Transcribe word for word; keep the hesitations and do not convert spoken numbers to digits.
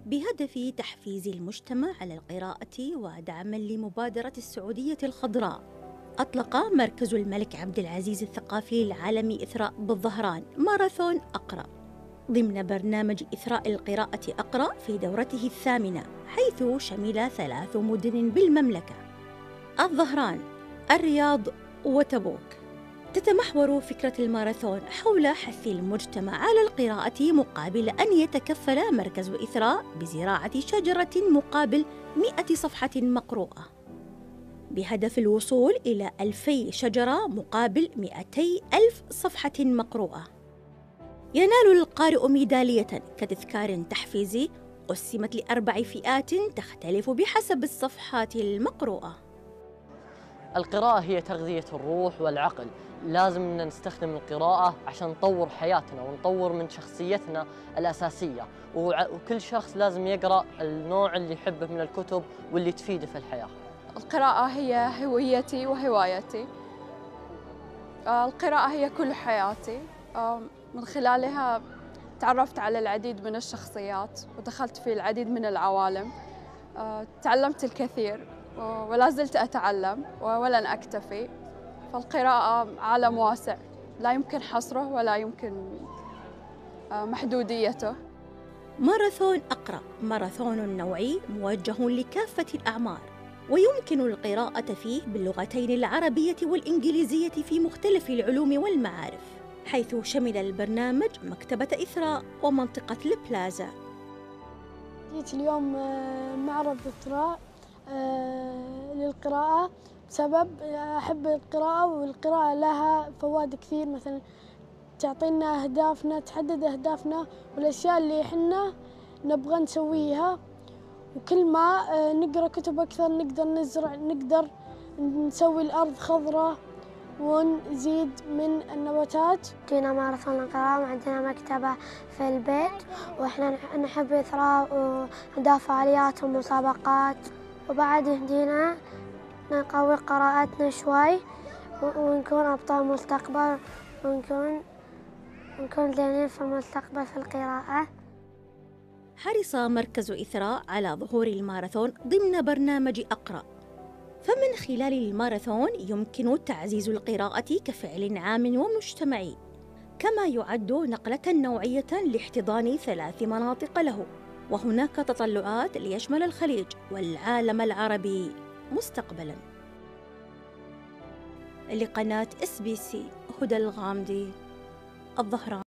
بهدف تحفيز المجتمع على القراءة ودعماً لمبادرة السعودية الخضراء. أطلق مركز الملك عبد العزيز الثقافي العالمي إثراء بالظهران ماراثون أقرأ ضمن برنامج إثراء القراءة أقرأ في دورته الثامنة، حيث شمل ثلاث مدن بالمملكة: الظهران، الرياض، وتبوك. تتمحور فكرة الماراثون حول حث المجتمع على القراءة مقابل أن يتكفل مركز إثراء بزراعة شجرة مقابل مئة صفحة مقروءة، بهدف الوصول إلى ألفي شجرة مقابل مئتي ألف صفحة مقروءة. ينال القارئ ميدالية كتذكار تحفيزي قسمت لأربع فئات تختلف بحسب الصفحات المقروءة. القراءة هي تغذية الروح والعقل، لازم نستخدم القراءة عشان نطور حياتنا ونطور من شخصيتنا الأساسية، وكل شخص لازم يقرأ النوع اللي يحبه من الكتب واللي تفيده في الحياة. القراءة هي هويتي وهوايتي. القراءة هي كل حياتي، من خلالها تعرفت على العديد من الشخصيات ودخلت في العديد من العوالم، تعلمت الكثير ولا زلت أتعلم ولن أكتفي. فالقراءة عالم واسع لا يمكن حصره ولا يمكن محدوديته. ماراثون أقرأ ماراثون نوعي موجه لكافة الأعمار، ويمكن القراءة فيه باللغتين العربية والإنجليزية في مختلف العلوم والمعارف، حيث شمل البرنامج مكتبة إثراء ومنطقة البلازا. جيت اليوم معرض إثراء للقراءة بسبب أحب القراءة، والقراءة لها فوائد كثير، مثلا تعطينا أهدافنا، تحدد أهدافنا والأشياء اللي إحنا نبغى نسويها، وكل ما نقرأ كتب أكثر نقدر نزرع، نقدر نسوي الأرض خضراء ونزيد من النباتات. جينا ماراثون القراءة وعندنا مكتبة في البيت، وإحنا نحب إثراء وندافع فعاليات ومسابقات، وبعد يهدينا نقوي قراءتنا شوي ونكون أبطال مستقبل، ونكون نكون زينين في المستقبل في القراءة. حرص مركز إثراء على ظهور الماراثون ضمن برنامج أقرأ، فمن خلال الماراثون يمكن تعزيز القراءة كفعل عام ومجتمعي، كما يعد نقلة نوعية لاحتضان ثلاث مناطق له، وهناك تطلعات ليشمل الخليج والعالم العربي مستقبلاً. لقناة إس بي سي، هدى الغامدي، الظهران.